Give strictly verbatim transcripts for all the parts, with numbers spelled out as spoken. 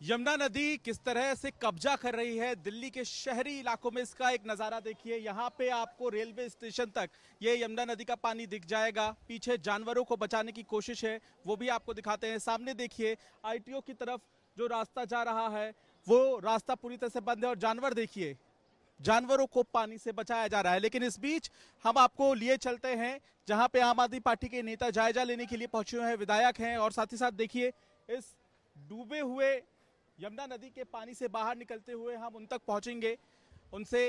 यमुना नदी किस तरह से कब्जा कर रही है दिल्ली के शहरी इलाकों में, इसका एक नज़ारा देखिए। यहाँ पे आपको रेलवे स्टेशन तक ये यमुना नदी का पानी दिख जाएगा। पीछे जानवरों को बचाने की कोशिश है, वो भी आपको दिखाते हैं। सामने देखिए आईटीओ की तरफ जो रास्ता जा रहा है वो रास्ता पूरी तरह से बंद है और जानवर देखिए, जानवरों को पानी से बचाया जा रहा है। लेकिन इस बीच हम आपको लिए चलते हैं जहां पे आम आदमी पार्टी के नेता जायजा लेने के लिए पहुंचे हुए हैं, विधायक हैं, और साथ ही साथ देखिए इस डूबे हुए यमुना नदी के पानी से बाहर निकलते हुए हम उन तक पहुंचेंगे, उनसे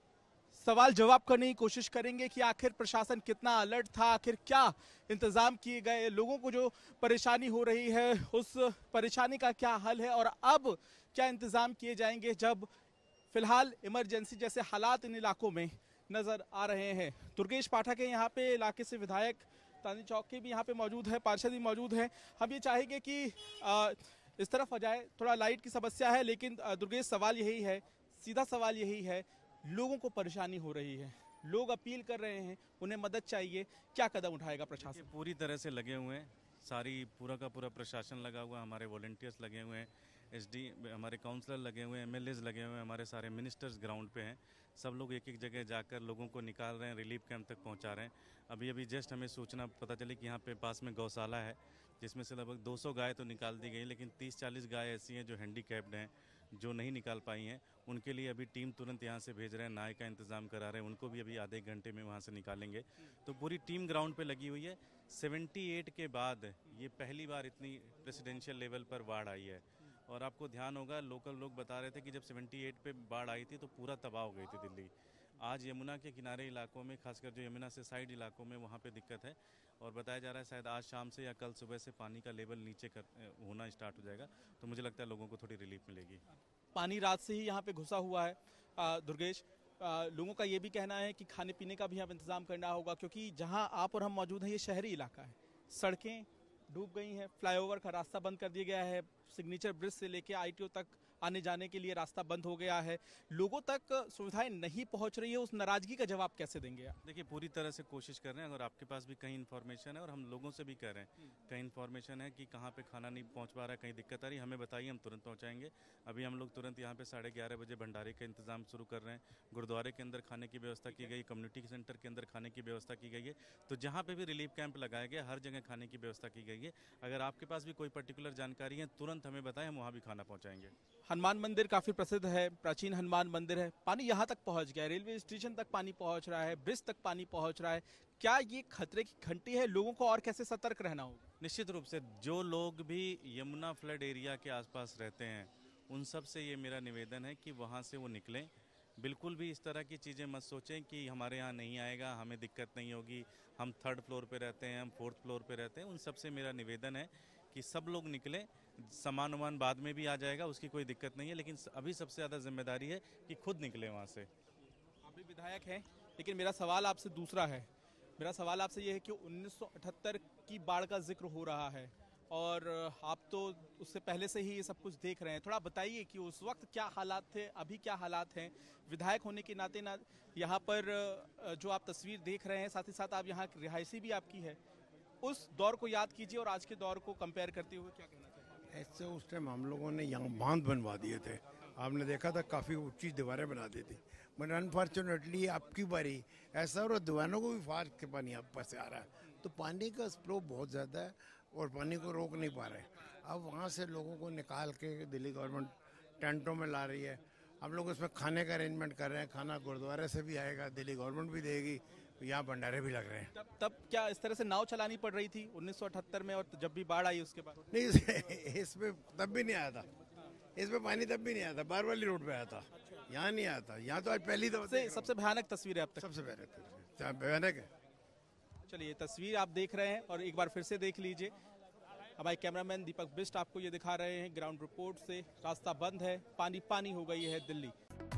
सवाल जवाब करने की कोशिश करेंगे कि आखिर प्रशासन कितना अलर्ट था, आखिर क्या इंतजाम किए गए, लोगों को जो परेशानी हो रही है उस परेशानी का क्या हल है, और अब क्या इंतजाम किए जाएंगे जब फिलहाल इमरजेंसी जैसे हालात इन इलाकों में नजर आ रहे हैं। दुर्गेश पाठक है यहाँ पे, इलाके से विधायक चांदनी चौक के भी यहाँ पे मौजूद है, पार्षद भी मौजूद हैं। हम ये चाहेंगे कि आ, इस तरफ आ जाए, थोड़ा लाइट की समस्या है, लेकिन दुर्गेश सवाल यही है, सीधा सवाल यही है, लोगों को परेशानी हो रही है, लोग अपील कर रहे हैं, उन्हें मदद चाहिए, क्या कदम उठाएगा प्रशासन? पूरी तरह से लगे हुए हैं, सारी पूरा का पूरा प्रशासन लगा हुआ है, हमारे वॉलंटियर्स लगे हुए हैं, एसडी हमारे काउंसलर लगे हुए हैं, एमएलएज लगे हुए हैं, हमारे सारे मिनिस्टर्स ग्राउंड पे हैं। सब लोग एक एक जगह जाकर लोगों को निकाल रहे हैं, रिलीफ कैंप तक पहुंचा रहे हैं। अभी अभी जस्ट हमें सूचना पता चली कि यहाँ पे पास में गौशाला है, जिसमें से लगभग दो सौ गाय तो निकाल दी गई, लेकिन तीस चालीस गाय ऐसी हैं जो हैंडीकैप्ड हैं, जो नहीं निकाल पाई हैं। उनके लिए अभी टीम तुरंत यहाँ से भेज रहे हैं, नाव का इंतजाम करा रहे हैं, उनको भी अभी आधे घंटे में वहाँ से निकालेंगे। तो पूरी टीम ग्राउंड पे लगी हुई है। अठहत्तर के बाद ये पहली बार इतनी प्रेसिडेंशियल लेवल पर बाढ़ आई है। और आपको ध्यान होगा, लोकल लोग बता रहे थे कि जब अठहत्तर पे बाढ़ आई थी तो पूरा तबाह हो गई थी दिल्ली। आज यमुना के किनारे इलाकों में, खासकर जो यमुना से साइड इलाकों में, वहाँ पे दिक्कत है, और बताया जा रहा है शायद आज शाम से या कल सुबह से पानी का लेवल नीचे कर होना स्टार्ट हो जाएगा। तो मुझे लगता है लोगों को थोड़ी रिलीफ मिलेगी। पानी रात से ही यहाँ पे घुसा हुआ है। आ, दुर्गेश, आ, लोगों का ये भी कहना है कि खाने पीने का भी यहाँ इंतजाम करना होगा, क्योंकि जहाँ आप और हम मौजूद हैं ये शहरी इलाका है, सड़कें डूब गई हैं, फ्लाईओवर का रास्ता बंद कर दिया गया है, सिग्नेचर ब्रिज से लेके आईटीओ तक आने जाने के लिए रास्ता बंद हो गया है, लोगों तक सुविधाएं नहीं पहुंच रही है। उस नाराजगी का जवाब कैसे देंगे आप? देखिए, पूरी तरह से कोशिश कर रहे हैं। अगर आपके पास भी कहीं इन्फॉर्मेशन है, और हम लोगों से भी कह रहे हैं, कहीं इन्फॉर्मेशन है कि कहाँ पे खाना नहीं पहुँच पा रहा है, कहीं दिक्कत आ रही है, हमें बताइए, हम तुरंत पहुँचाएंगे। अभी हम लोग तुरंत यहाँ पे साढ़े ग्यारह बजे भंडारे का इंतजाम शुरू कर रहे हैं। गुरुद्वारे के अंदर खाने की व्यवस्था की गई, कम्युनिटी सेंटर के अंदर खाने की व्यवस्था की गई है। तो जहाँ पे भी रिलीफ कैंप लगाया गया, हर जगह खाने की व्यवस्था की गई है। अगर आपके पास भी कोई पर्टिकुलर जानकारी है, तुरंत हमें बताएं, हम वहाँ भी खाना पहुँचाएंगे। हनुमान मंदिर काफी प्रसिद्ध है, प्राचीन हनुमान मंदिर है, पानी यहाँ तक पहुँच गया है, रेलवे स्टेशन तक पानी पहुँच रहा है, ब्रिज तक पानी पहुँच रहा है, क्या ये खतरे की घंटी है? लोगों को और कैसे सतर्क रहना होगा? निश्चित रूप से जो लोग भी यमुना फ्लड एरिया के आसपास रहते हैं, उन सब से ये मेरा निवेदन है कि वहाँ से वो निकलें। बिल्कुल भी इस तरह की चीज़ें मत सोचें कि हमारे यहाँ नहीं आएगा, हमें दिक्कत नहीं होगी, हम थर्ड फ्लोर पे रहते हैं, हम फोर्थ फ्लोर पे रहते हैं। उन सब से मेरा निवेदन है कि सब लोग निकलें। सामान वामान बाद में भी आ जाएगा, उसकी कोई दिक्कत नहीं है, लेकिन अभी सबसे ज़्यादा जिम्मेदारी है कि खुद निकलें वहाँ से। आप भी विधायक हैं, लेकिन मेरा सवाल आपसे दूसरा है। मेरा सवाल आपसे ये है कि उन्नीस सौ अठहत्तर की बाढ़ का जिक्र हो रहा है, और आप तो उससे पहले से ही ये सब कुछ देख रहे हैं। थोड़ा बताइए कि उस वक्त क्या हालात थे, अभी क्या हालात हैं। विधायक होने के नाते ना यहाँ पर जो आप तस्वीर देख रहे हैं, साथ ही साथ आप यहाँ की रिहायशी भी आपकी है, उस दौर को याद कीजिए और आज के दौर को कंपेयर करते हुए क्या कहना चाहिए? ऐसे उस टाइम हम लोगों ने यहाँ बांध बनवा दिए थे, आपने देखा था, काफ़ी ऊंची दीवारें बना दी थी। बट अनफॉर्चुनेटली आपकी बारी ऐसा, और दीवारों को भी फाड़ के पानी आप पास आ रहा है, तो पानी का फ्लो बहुत ज़्यादा है और पानी को रोक नहीं पा रहे। अब वहाँ से लोगों को निकाल के दिल्ली गवर्नमेंट टेंटों में ला रही है। हम लोग उसमें खाने का अरेंजमेंट कर रहे हैं, खाना गुरुद्वारे से भी आएगा, दिल्ली गवर्नमेंट भी देगी, यहाँ भंडारे भी लग रहे हैं। तब तब क्या इस तरह से नाव चलानी पड़ रही थी उन्नीस सौ अठहत्तर में, और जब भी बाढ़ आई उसके बाद? नहीं, इसमें तब भी नहीं आया था, इसमें पानी तब भी नहीं आया था, बारवाली रोड पे आया था, यहाँ नहीं आया था। यहाँ तो आज पहली दफा सबसे सबसे भयानक तस्वीर है अब तक, सबसे भयानक भयानक है। चलिए, तस्वीर आप देख रहे हैं और एक बार फिर से देख लीजिए। हमारे कैमरामैन दीपक बिष्ट आपको ये दिखा रहे हैं ग्राउंड रिपोर्ट से। रास्ता बंद है, पानी पानी हो गई है दिल्ली।